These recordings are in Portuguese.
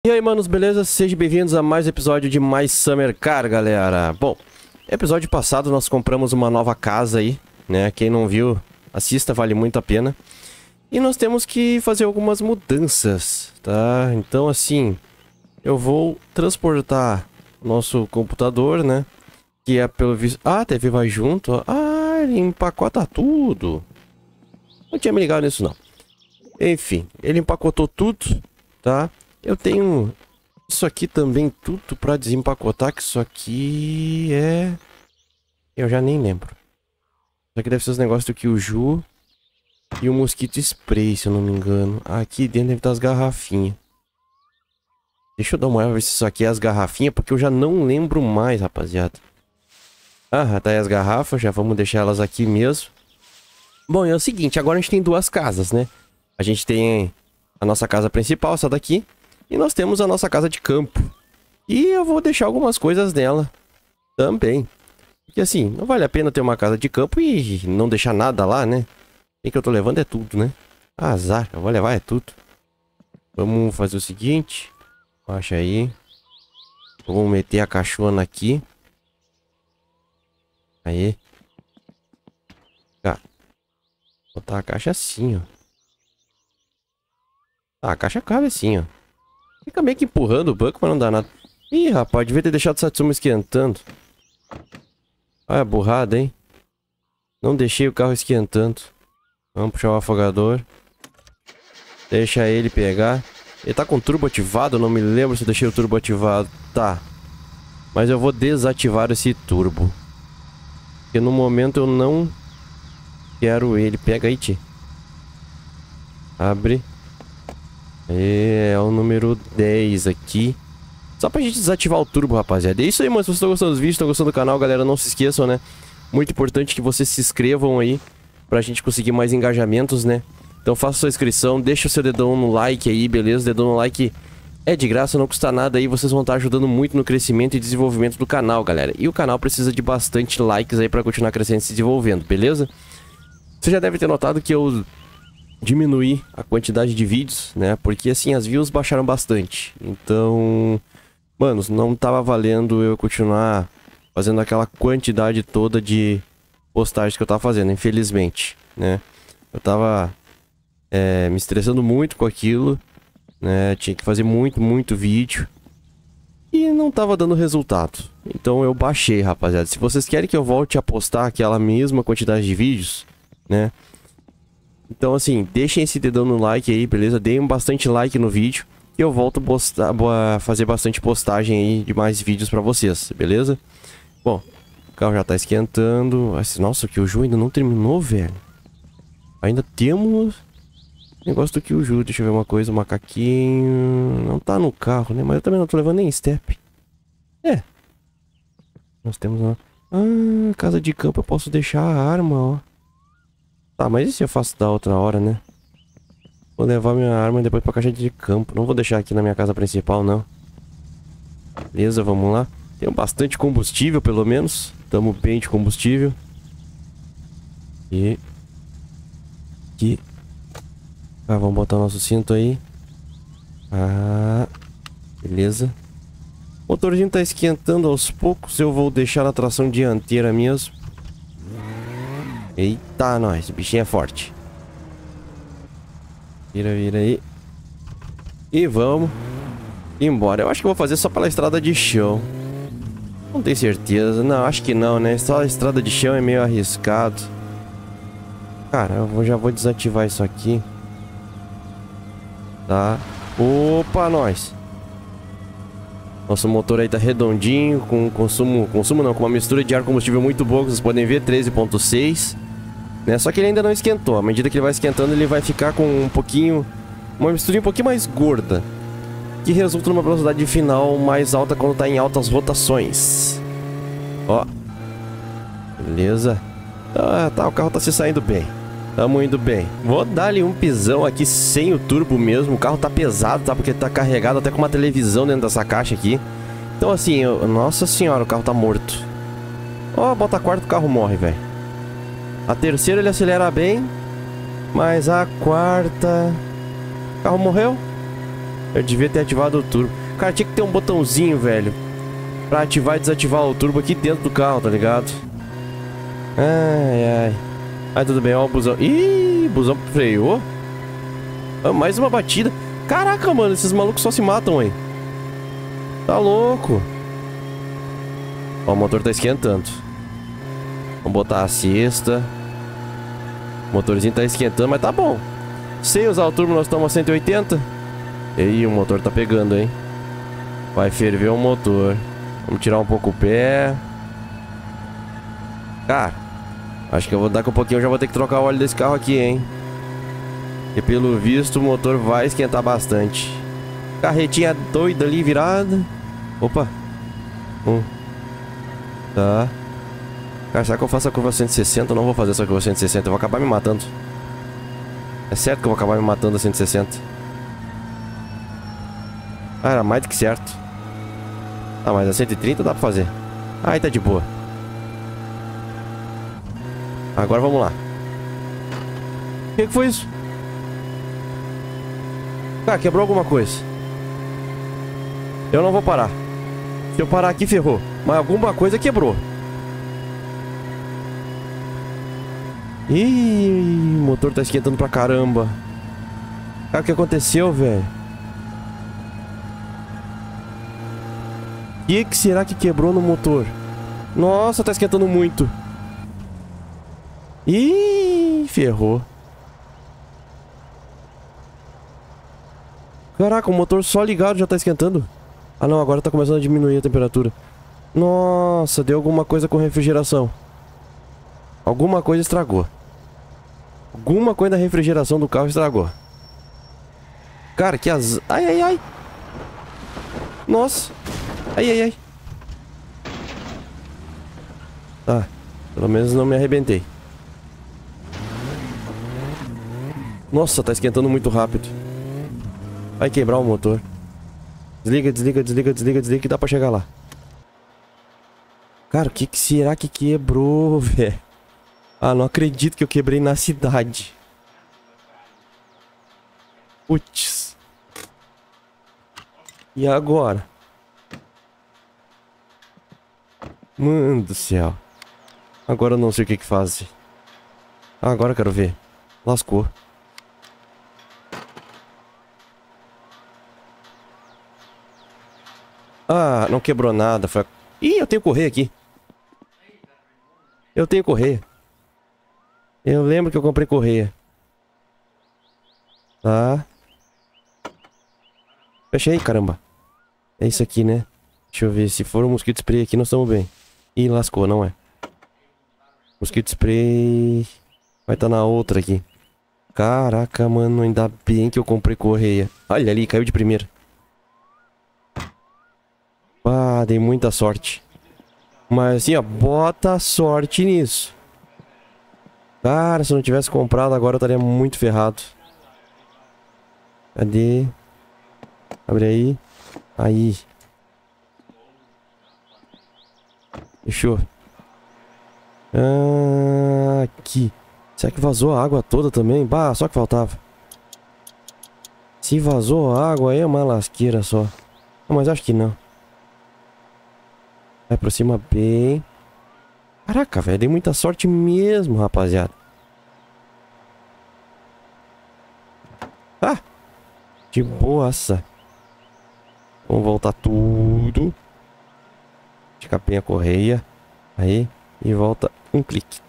E aí, manos, beleza? Sejam bem-vindos a mais um episódio de Mais Summer Car, galera. Bom, episódio passado nós compramos uma nova casa aí, né? Quem não viu, assista, vale muito a pena. E nós temos que fazer algumas mudanças, tá? Então, assim, eu vou transportar o nosso computador, né? Que é pelo visto... Ah, a TV vai junto. Ah, ele empacota tudo. Não tinha me ligado nisso, não. Enfim, ele empacotou tudo, tá? Eu tenho isso aqui também, tudo pra desempacotar, que isso aqui é... Eu já nem lembro. Isso aqui deve ser os negócios do Killju e o Mosquito Spray, se eu não me engano. Aqui dentro deve estar as garrafinhas. Deixa eu dar uma olhada ver se isso aqui é as garrafinhas, porque eu já não lembro mais, rapaziada. Ah, tá aí as garrafas, já vamos deixar elas aqui mesmo. Bom, é o seguinte, agora a gente tem duas casas, né? A gente tem a nossa casa principal, essa daqui. E nós temos a nossa casa de campo. E eu vou deixar algumas coisas nela também. Porque assim, não vale a pena ter uma casa de campo e não deixar nada lá, né? O que eu tô levando é tudo, né? Azar, eu vou levar é tudo. Vamos fazer o seguinte. Baixa aí. Vamos meter a caixona aqui. Aí. Tá. Botar a caixa assim, ó. Ah, a caixa cabe assim, ó. Fica meio que empurrando o banco, mas não dá nada. Ih, rapaz, devia ter deixado o Satsuma esquentando. Olha a burrada, hein? Não deixei o carro esquentando. Vamos puxar o afogador. Deixa ele pegar. Ele tá com o turbo ativado, eu não me lembro se eu deixei o turbo ativado. Tá. Mas eu vou desativar esse turbo. Porque no momento eu não quero ele. Pega aí, tio. Abre. É o número 10 aqui. Só pra gente desativar o turbo, rapaziada. É isso aí, mano. Se vocês estão gostando dos vídeos, estão gostando do canal, galera, não se esqueçam, né? Muito importante que vocês se inscrevam aí pra gente conseguir mais engajamentos, né? Então faça sua inscrição, deixa o seu dedão no like aí, beleza? Dedão no like é de graça, não custa nada aí. Vocês vão estar ajudando muito no crescimento e desenvolvimento do canal, galera. E o canal precisa de bastante likes aí pra continuar crescendo e se desenvolvendo, beleza? Você já deve ter notado que eu diminuir a quantidade de vídeos, né? Porque assim, as views baixaram bastante. Então, mano, não tava valendo eu continuar fazendo aquela quantidade toda de postagens que eu tava fazendo, infelizmente, né? Eu tava me estressando muito com aquilo, né? Tinha que fazer muito vídeo e não tava dando resultado. Então eu baixei, rapaziada. Se vocês querem que eu volte a postar aquela mesma quantidade de vídeos, né? Então assim, deixem esse dedão no like aí, beleza? Deem bastante like no vídeo e eu volto a fazer bastante postagem aí de mais vídeos pra vocês, beleza? Bom, o carro já tá esquentando. Nossa, o Killju ainda não terminou, velho. Ainda temos negócio do Killju. Deixa eu ver uma coisa, o macaquinho não tá no carro, né? Mas eu também não tô levando nem step. É. Nós temos uma... Ah, casa de campo eu posso deixar a arma, ó. Tá, mas e se eu faço da outra hora, né? Vou levar minha arma depois pra caixa de campo. Não vou deixar aqui na minha casa principal, não. Beleza, vamos lá. Tenho bastante combustível, pelo menos. Tamo bem de combustível. E... Aqui. Ah, vamos botar o nosso cinto aí. Ah... Beleza. O motorzinho tá esquentando aos poucos. Eu vou deixar na tração dianteira mesmo. Eita, nós, o bichinho é forte. Vira aí. E vamos embora. Eu acho que eu vou fazer só pela estrada de chão. Não tenho certeza. Não, acho que não, né? Só a estrada de chão é meio arriscado. Cara, já vou desativar isso aqui. Tá. Opa, nós. Nosso motor aí tá redondinho, com consumo não, com uma mistura de ar combustível muito boa, vocês podem ver, 13.6, né? Só que ele ainda não esquentou. À medida que ele vai esquentando, ele vai ficar com uma mistura um pouquinho mais gorda, que resulta numa velocidade final mais alta quando tá em altas rotações. Ó. Beleza. Tá, o carro tá se saindo bem. Tamo indo bem. Vou dar ali um pisão aqui sem o turbo mesmo. O carro tá pesado, tá? Porque ele tá carregado até com uma televisão dentro dessa caixa aqui. Então assim, nossa senhora, o carro tá morto. Ó, bota a quarta, o carro morre, velho. A terceira ele acelera bem. Mas a quarta... O carro morreu? Eu devia ter ativado o turbo. Cara, tinha que ter um botãozinho, velho, pra ativar e desativar o turbo aqui dentro do carro, tá ligado? Ai, ai. Ai, tudo bem, ó o busão. Ih, o busão freou. Ah, mais uma batida. Caraca, mano, esses malucos só se matam, hein? Tá louco. Ó, o motor tá esquentando. Vamos botar a cesta. O motorzinho tá esquentando, mas tá bom. Sem usar o turbo, nós estamos a 180. E aí, o motor tá pegando, hein? Vai ferver o motor. Vamos tirar um pouco o pé. Cara, acho que eu vou daqui a pouquinho eu já vou ter que trocar o óleo desse carro aqui, hein? E pelo visto o motor vai esquentar bastante. Carretinha doida ali virada. Opa. Tá. Cara, será que eu faço a curva 160? Eu não vou fazer essa curva 160. Eu vou acabar me matando. É certo que eu vou acabar me matando a 160. Ah, era mais do que certo. Ah, mas a 130 dá pra fazer. Aí tá de boa. Agora vamos lá. O que foi isso? Cara, quebrou alguma coisa. Eu não vou parar. Se eu parar aqui, ferrou. Mas alguma coisa quebrou. Ih, o motor tá esquentando pra caramba. Cara, o que aconteceu, velho? O que será que quebrou no motor? Nossa, tá esquentando muito. Ih, ferrou. Caraca, o motor só ligado já tá esquentando. Ah não, agora tá começando a diminuir a temperatura. Nossa, deu alguma coisa com refrigeração. Alguma coisa estragou. Alguma coisa da refrigeração do carro estragou. Cara, que azar. Ai, ai, ai. Nossa. Ai, ai, ai. Tá, pelo menos não me arrebentei. Nossa, tá esquentando muito rápido. Vai quebrar o motor. Desliga, desliga, desliga, desliga, desliga que dá pra chegar lá. Cara, o que será que quebrou, velho? Ah, não acredito que eu quebrei na cidade. Putz. E agora? Mano do céu. Agora eu não sei o que fazer. Ah, agora eu quero ver. Lascou. Ah, não quebrou nada. Foi... Ih, eu tenho correia aqui. Eu tenho correia. Eu lembro que eu comprei correia. Tá. Fecha aí, caramba. É isso aqui, né? Deixa eu ver. Se for um mosquito spray aqui, nós estamos bem. Ih, lascou, não é? Mosquito spray... Vai estar na outra aqui. Caraca, mano. Ainda bem que eu comprei correia. Olha ali, caiu de primeira. Ah, dei muita sorte. Mas assim, ó, bota sorte nisso. Cara, se eu não tivesse comprado agora eu estaria muito ferrado. Cadê? Abre aí. Aí. Fechou. Ah, aqui. Será que vazou a água toda também? Bah, só que faltava. Se vazou a água aí é uma lasqueira só. Não, mas acho que não. Vai por cima bem. Caraca, velho, dei muita sorte mesmo, rapaziada. Ah! De boaça. Vamos voltar tudo. Escapei a correia. Aí. E volta um clique.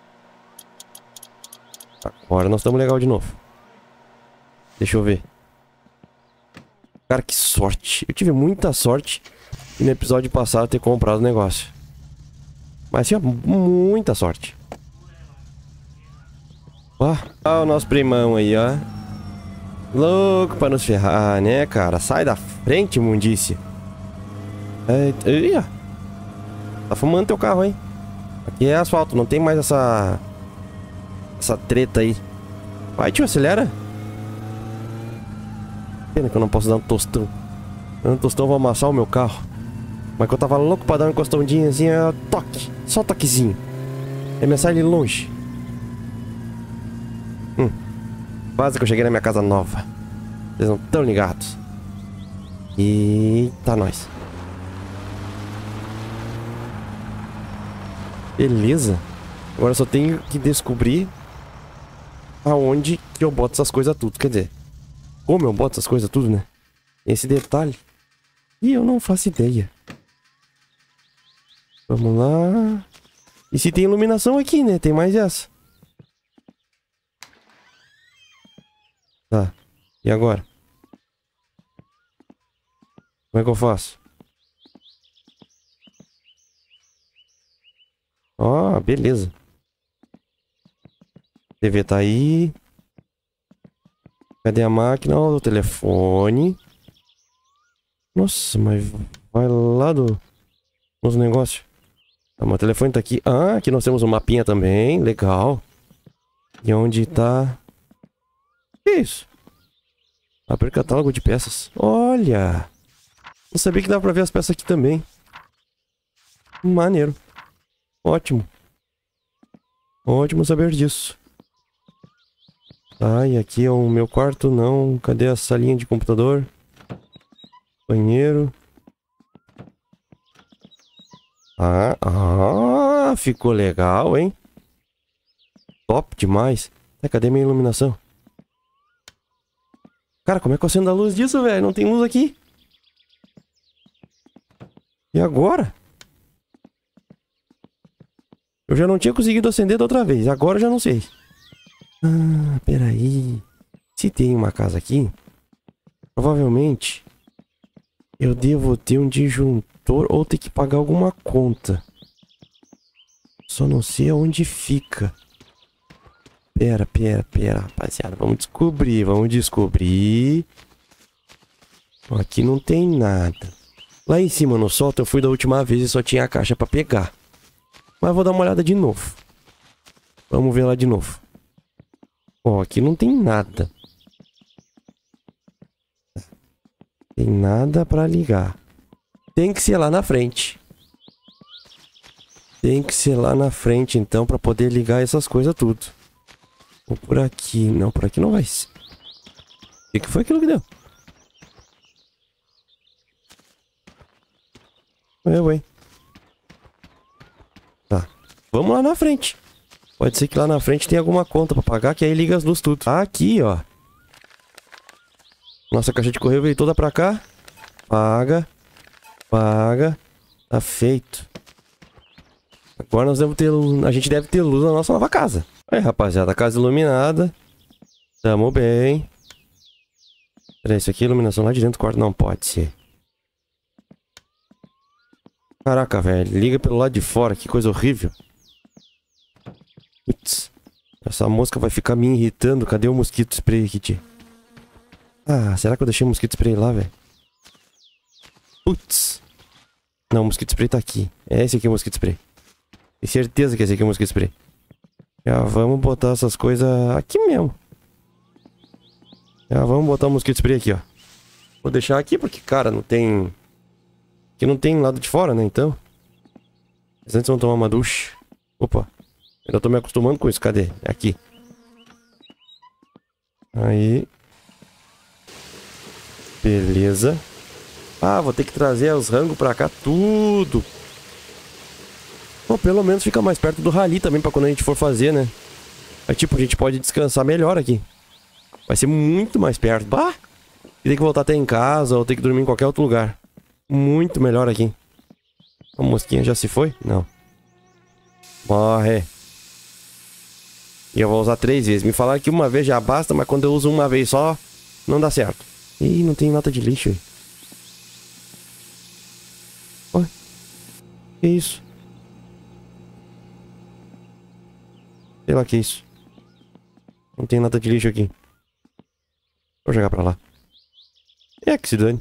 Agora nós estamos legal de novo. Deixa eu ver. Cara, que sorte. Eu tive muita sorte e no episódio passado ter comprado o negócio. Mas tinha muita sorte. Ó, o nosso primão aí, ó. Louco pra nos ferrar, né, cara? Sai da frente, mundice. Aí, ó. Tá fumando teu carro, hein? Aqui é asfalto, não tem mais essa treta aí. Vai, tio, acelera. Pena que eu não posso dar um tostão. Um tostão vai amassar o meu carro. Mas que eu tava louco pra dar uma encostadinha assim, toque. Só um toquezinho. É mensagem longe. Quase que eu cheguei na minha casa nova. Vocês não estão ligados. Eita, nós. Beleza. Agora só tenho que descobrir aonde que eu boto essas coisas tudo. Quer dizer, como eu boto essas coisas tudo, né? Esse detalhe. E eu não faço ideia. Vamos lá. E se tem iluminação aqui, né? Tem mais essa. Tá. E agora? Como é que eu faço? Ó, beleza. TV tá aí. Cadê a máquina? Ó, o telefone. Nossa, mas vai lá nos negócios. Ah, meu telefone tá aqui. Ah, aqui nós temos um mapinha também. Legal. E onde tá... Que isso? Abrir catálogo de peças. Olha! Não sabia que dava pra ver as peças aqui também. Maneiro. Ótimo. Ótimo saber disso. Tá, e aqui é o meu quarto, não. Cadê a salinha de computador? Banheiro. Ficou legal, hein? Top demais. Cadê minha iluminação? Cara, como é que eu acendo a luz disso, velho? Não tem luz aqui. E agora? Eu já não tinha conseguido acender da outra vez. Agora eu já não sei. Ah, peraí. Se tem uma casa aqui, provavelmente eu devo ter um disjuntor ou ter que pagar alguma conta. Só não sei aonde fica. Pera, rapaziada. Vamos descobrir. Aqui não tem nada. Lá em cima no sótão eu fui da última vez e só tinha a caixa pra pegar. Mas vou dar uma olhada de novo. Vamos ver lá de novo. Ó, aqui não tem nada. Tem nada pra ligar. Tem que ser lá na frente. Tem que ser lá na frente, então, pra poder ligar essas coisas tudo. Ou por aqui. Não, por aqui não vai ser. O que foi aquilo que deu? Ué. Tá. Vamos lá na frente. Pode ser que lá na frente tenha alguma conta pra pagar, que aí liga as luzes tudo. Aqui, ó. Nossa caixa de correio veio toda pra cá. Paga. Tá feito. Agora nós devemos ter luz. A gente deve ter luz na nossa nova casa. Aí, rapaziada, casa iluminada. Tamo bem. Peraí, isso aqui é iluminação lá de dentro do quarto. Não pode ser. Caraca, velho. Liga pelo lado de fora. Que coisa horrível. Putz. Essa mosca vai ficar me irritando. Cadê o mosquito spray aqui, tia? Ah, será que eu deixei o mosquito spray lá, velho? Putz. Não, o mosquito spray tá aqui. É esse aqui é o mosquito spray. Tenho certeza que esse aqui é o mosquito spray. Já vamos botar essas coisas aqui mesmo. Já vamos botar o mosquito spray aqui, ó. Vou deixar aqui porque, cara, não tem... Aqui não tem lado de fora, né, então. Mas antes vamos tomar uma ducha. Opa. Eu tô me acostumando com isso. Cadê? É aqui. Aí. Beleza. Ah, vou ter que trazer os rangos pra cá tudo. Bom, pelo menos fica mais perto do rally também pra quando a gente for fazer, né? Aí, tipo, a gente pode descansar melhor aqui. Vai ser muito mais perto. Bah! E tem que voltar até em casa ou ter que dormir em qualquer outro lugar. Muito melhor aqui. A mosquinha já se foi? Não. Morre. E eu vou usar 3 vezes. Me falaram que uma vez já basta, mas quando eu uso uma vez só, não dá certo. Ih, não tem lata de lixo aí. Olha. Que isso? Sei lá que é isso. Não tem nada de lixo aqui. Vou jogar pra lá. É que se dane.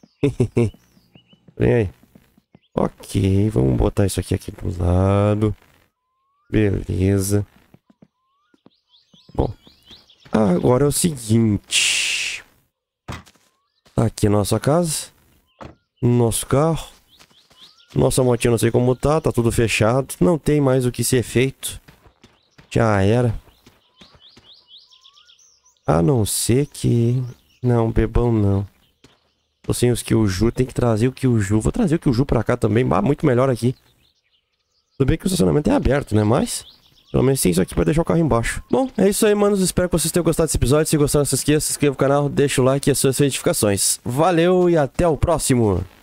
Vem aí. Ok, vamos botar isso aqui do lado. Beleza. Bom. Agora é o seguinte. Tá aqui a nossa casa. Nosso carro. Nossa motinha não sei como tá. Tá tudo fechado. Não tem mais o que ser feito. Já era. A não ser que... Não, bebão não. Tô sem os Kyuju, tem que trazer o Kyuju. Vou trazer o Kyuju pra cá também. Ah, muito melhor aqui. Tudo bem que o estacionamento é aberto, né? Mas pelo menos tem isso aqui pra deixar o carro embaixo. Bom, é isso aí, manos. Espero que vocês tenham gostado desse episódio. Se gostaram, não se esqueça, se inscreva no canal, deixa o like e as suas notificações. Valeu e até o próximo!